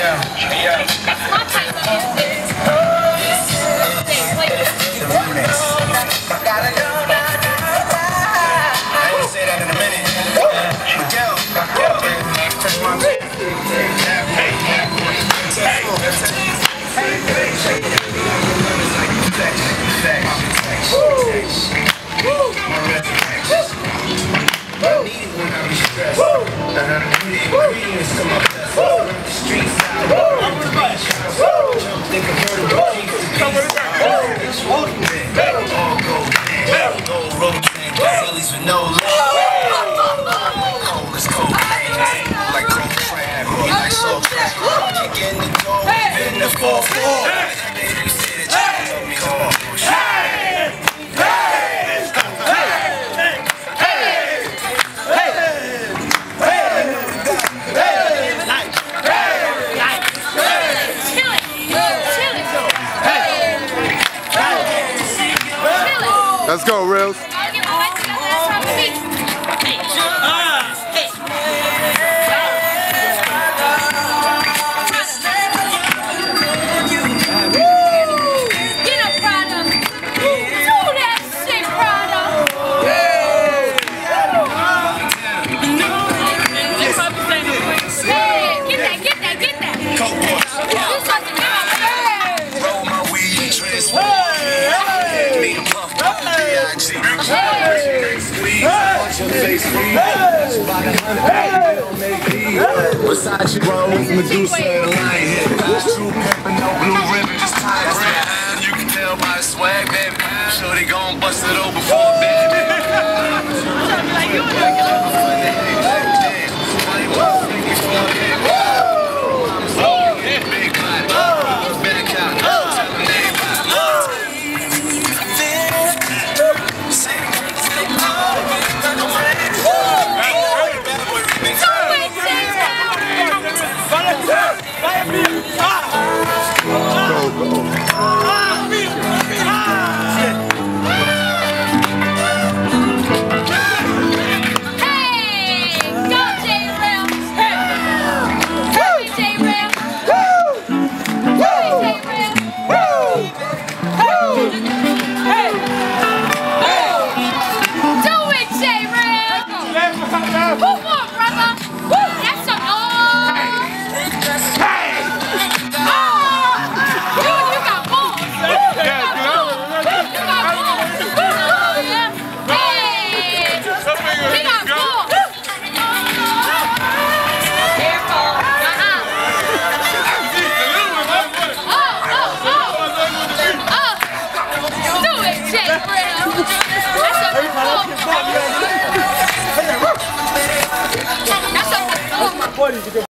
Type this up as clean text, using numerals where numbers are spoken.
That's my type of music. I ain't gonna say that in a minute. Touch my Let's go, Reels. Versace rolls, Medusa and lion hit. True pepper, no blue ribbon, just tie around. You can tell by the swag, baby. Sure they gon' bust it over before bed. That's a